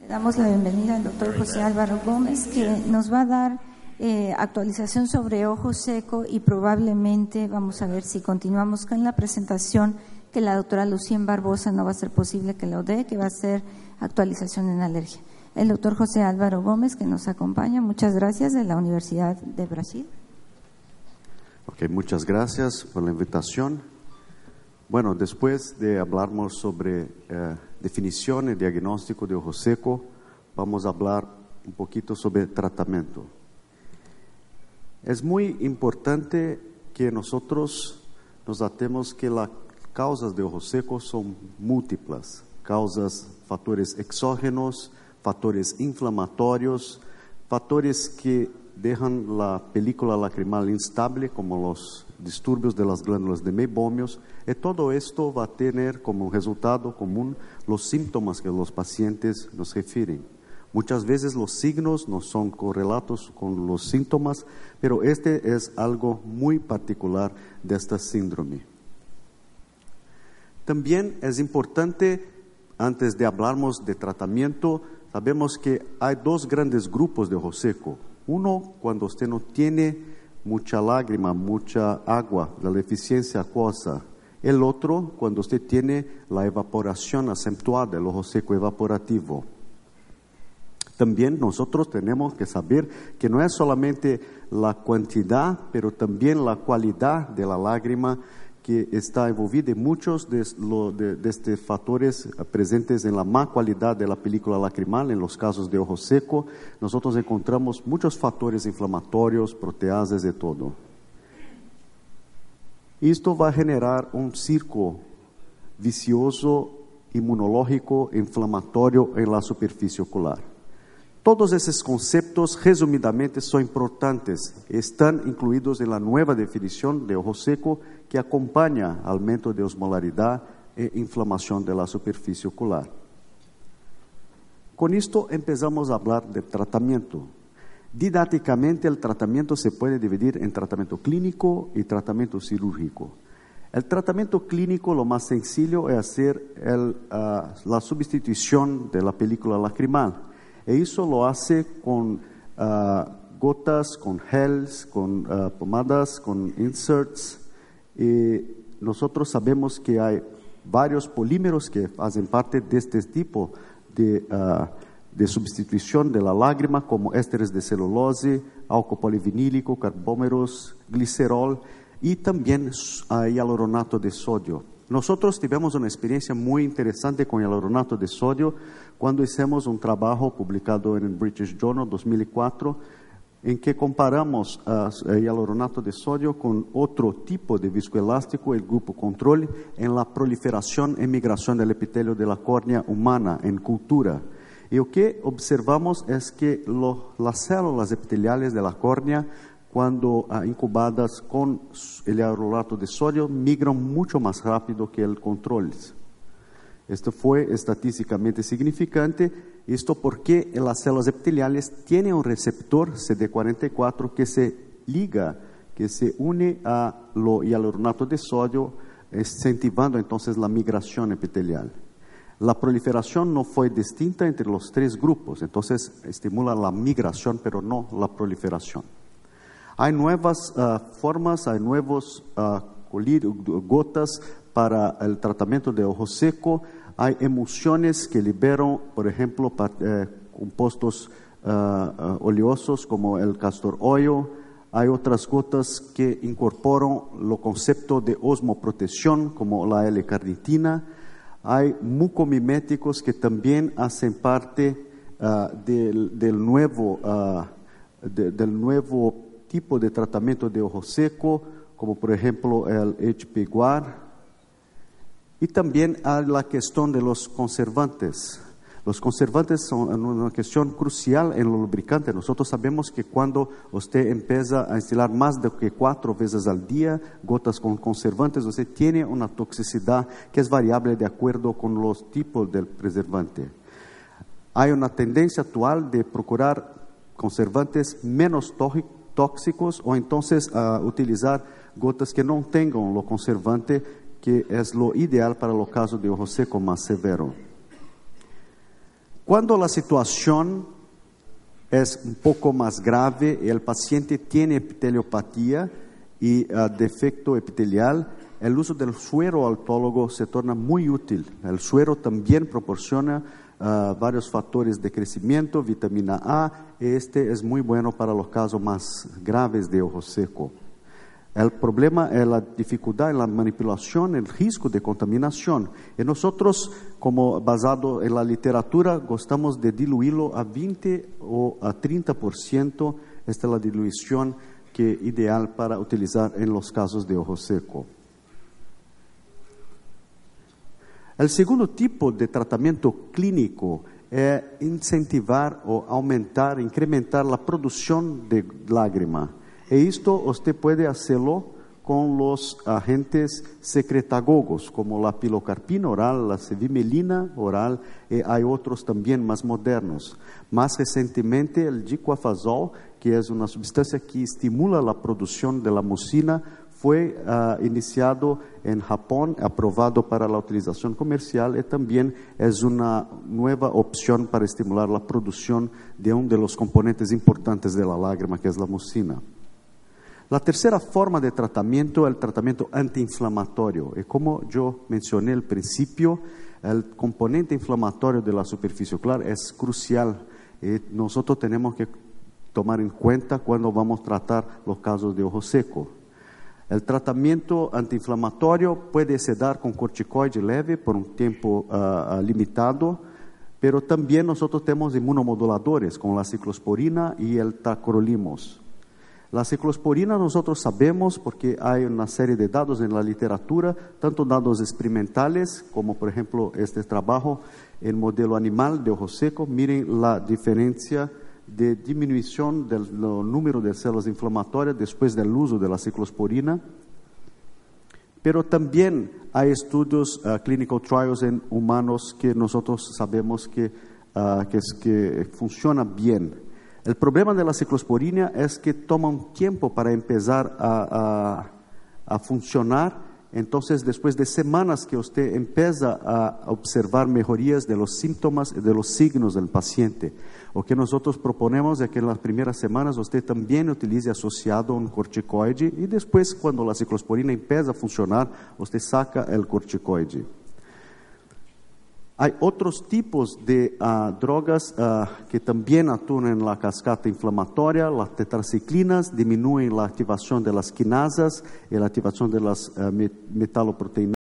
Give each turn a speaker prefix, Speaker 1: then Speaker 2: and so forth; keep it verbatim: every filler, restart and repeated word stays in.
Speaker 1: Le damos la bienvenida al doctor José Álvaro Gómez, que nos va a dar eh, actualización sobre ojo seco y probablemente vamos a ver si continuamos con la presentación que la doctora Lucien Barbosa no va a ser posible que lo dé, que va a ser actualización en alergia. El doctor José Álvaro Gómez, que nos acompaña, muchas gracias, de la Universidad de Brasil.
Speaker 2: Ok, muchas gracias por la invitación. Bueno, después de hablarnos sobre eh, definición y diagnóstico de ojo seco, vamos a hablar un poquito sobre tratamiento. Es muy importante que nosotros nos atemos que las causas de ojo seco son múltiples, causas, fatores exógenos, fatores inflamatorios, fatores que dejan la película lacrimal instable, como los disturbios de las glándulas de meibomios, y todo esto va a tener como resultado común los síntomas que los pacientes nos refieren. Muchas veces los signos no son correlatos con los síntomas, pero este es algo muy particular de esta síndrome. También es importante, antes de hablarmos de tratamiento, sabemos que hay dos grandes grupos de ojo seco. Uno, cuando usted no tiene mucha lágrima, mucha agua, la deficiencia acuosa. El otro, cuando usted tiene la evaporación acentuada, el ojo seco evaporativo. También nosotros tenemos que saber que no es solamente la cantidad, pero también la calidad de la lágrima que está envolvida en muchos de, lo, de, de estos factores presentes en la má calidad de la película lacrimal. En los casos de ojo seco, nosotros encontramos muchos factores inflamatorios, proteasas de todo. Esto va a generar un círculo vicioso, inmunológico, inflamatorio en la superficie ocular. Todos esos conceptos, resumidamente, son importantes. Están incluidos en la nueva definición de ojo seco que acompaña aumento de osmolaridad e inflamación de la superficie ocular. Con esto empezamos a hablar de tratamiento. Didácticamente, el tratamiento se puede dividir en tratamiento clínico y tratamiento cirúrgico. El tratamiento clínico, lo más sencillo es hacer el, uh, la sustitución de la película lacrimal. E eso lo hace con uh, gotas, con gels, con uh, pomadas, con inserts. Y nosotros sabemos que hay varios polímeros que hacen parte de este tipo de, uh, de sustitución de la lágrima, como ésteres de celulose, álcool polivinílico, carbómeros, glicerol y también uh, hialuronato de sodio. Nosotros tuvimos una experiencia muy interesante con el hialuronato de sodio cuando hicimos un trabajo publicado en el British Journal dos mil cuatro en que comparamos uh, el hialuronato de sodio con otro tipo de viscoelástico, el grupo control, en la proliferación y migración del epitelio de la córnea humana en cultura. Y lo que observamos es que lo, las células epiteliales de la córnea, cuando uh, incubadas con el hialuronato de sodio, migran mucho más rápido que el control. Esto fue estadísticamente significante, esto porque las células epiteliales tienen un receptor C D cuarenta y cuatro que se liga, que se une a lo hialuronato de sodio, incentivando entonces la migración epitelial. La proliferación no fue distinta entre los tres grupos, entonces estimula la migración, pero no la proliferación. Hay nuevas uh, formas, hay nuevos uh, gotas para el tratamiento de ojo seco. Hay emulsiones que liberan, por ejemplo, eh, compuestos uh, uh, oleosos como el castor oil. Hay otras gotas que incorporan lo concepto de osmoprotección como la L-carnitina. Hay mucomiméticos que también hacen parte uh, del, del, nuevo, uh, de, del nuevo tipo de tratamiento de ojo seco, como por ejemplo el H P G W A R. Y también hay la cuestión de los conservantes. Los conservantes son una cuestión crucial en los lubricantes. Nosotros sabemos que cuando usted empieza a instilar más de que cuatro veces al día gotas con conservantes, usted tiene una toxicidad que es variable de acuerdo con los tipos del preservante. Hay una tendencia actual de procurar conservantes menos tóxicos o entonces uh, utilizar gotas que no tengan lo conservante, que es lo ideal para los casos de ojo seco más severo. Cuando la situación es un poco más grave y el paciente tiene epiteliopatía y uh, defecto epitelial, el uso del suero autólogo se torna muy útil. El suero también proporciona uh, varios factores de crecimiento, vitamina A, y este es muy bueno para los casos más graves de ojo seco. El problema es la dificultad en la manipulación, el riesgo de contaminación. Y nosotros, como basado en la literatura, gustamos de diluirlo a veinte o a treinta por ciento. Esta es la dilución que es ideal para utilizar en los casos de ojo seco. El segundo tipo de tratamiento clínico es incentivar o aumentar, incrementar la producción de lágrima. Y esto usted puede hacerlo con los agentes secretagogos, como la pilocarpina oral, la cevimelina oral, y hay otros también más modernos. Más recientemente, el dicuafazol, que es una sustancia que estimula la producción de la mucina, fue uh, iniciado en Japón, aprobado para la utilización comercial y también es una nueva opción para estimular la producción de uno de los componentes importantes de la lágrima, que es la mucina. La tercera forma de tratamiento es el tratamiento antiinflamatorio. Y como yo mencioné al principio, el componente inflamatorio de la superficie ocular es crucial. Y nosotros tenemos que tomar en cuenta cuando vamos a tratar los casos de ojo seco. El tratamiento antiinflamatorio puede ser dar con corticoide leve por un tiempo uh, limitado, pero también nosotros tenemos inmunomoduladores con la ciclosporina y el tacrolimus. La ciclosporina nosotros sabemos porque hay una serie de datos en la literatura, tanto datos experimentales como por ejemplo este trabajo en modelo animal de ojo seco. Miren la diferencia de disminución del número de células inflamatorias después del uso de la ciclosporina. Pero también hay estudios, uh, clinical trials en humanos que nosotros sabemos que, uh, que, es, que funciona bien. El problema de la ciclosporina es que toma un tiempo para empezar a, a, a funcionar. Entonces, después de semanas que usted empieza a observar mejorías de los síntomas y de los signos del paciente. Lo que nosotros proponemos es que en las primeras semanas usted también utilice asociado un corticoide y después, cuando la ciclosporina empieza a funcionar, usted saca el corticoide. Hay otros tipos de uh, drogas uh, que también actúan en la cascada inflamatoria. Las tetraciclinas disminuyen la activación de las quinasas y la activación de las uh, metaloproteínas.